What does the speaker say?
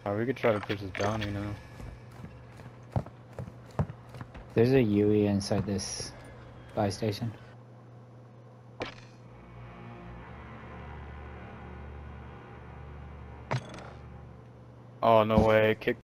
we could try to push this bounty now. There's a UE inside this buy station. Oh, no way. Kick